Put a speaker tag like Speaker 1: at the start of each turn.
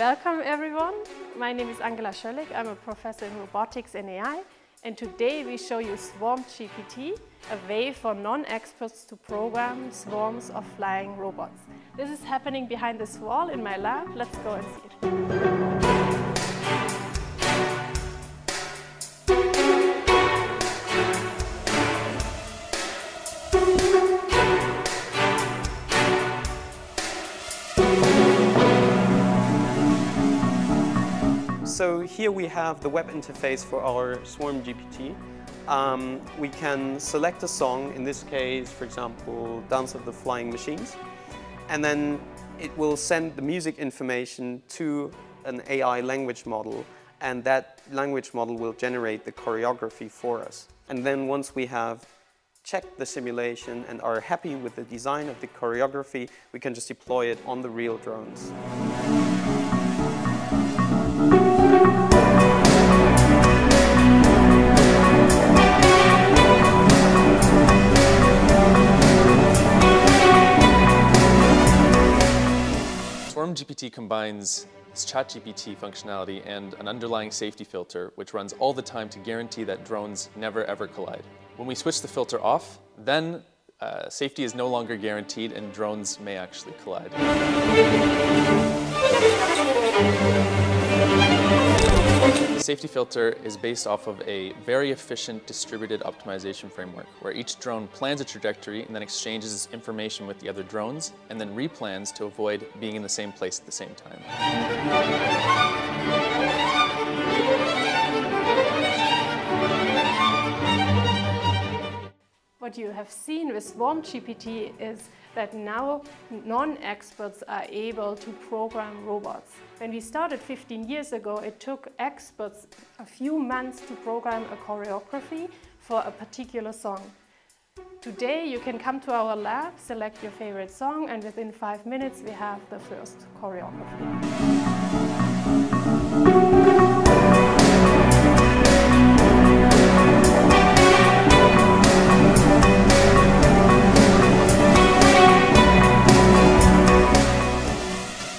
Speaker 1: Welcome everyone. My name is Angela Schöllig. I'm a professor in robotics and AI, and today we show you SwarmGPT, a way for non-experts to program swarms of flying robots. This is happening behind this wall in my lab. Let's go and see it.
Speaker 2: So here we have the web interface for our SwarmGPT. We can select a song, in this case, for example, Dance of the Flying Machines, and then it will send the music information to an AI language model, and that language model will generate the choreography for us. And then once we have checked the simulation and are happy with the design of the choreography, we can just deploy it on the real drones.
Speaker 3: SwarmGPT combines this ChatGPT functionality and an underlying safety filter, which runs all the time to guarantee that drones never ever collide. When we switch the filter off, then safety is no longer guaranteed and drones may actually collide. The safety filter is based off of a very efficient distributed optimization framework where each drone plans a trajectory and then exchanges information with the other drones and then replans to avoid being in the same place at the same time.
Speaker 1: What you have seen with SwarmGPT is that now non-experts are able to program robots. When we started 15 years ago, it took experts a few months to program a choreography for a particular song. Today you can come to our lab, select your favorite song, and within 5 minutes we have the first choreography.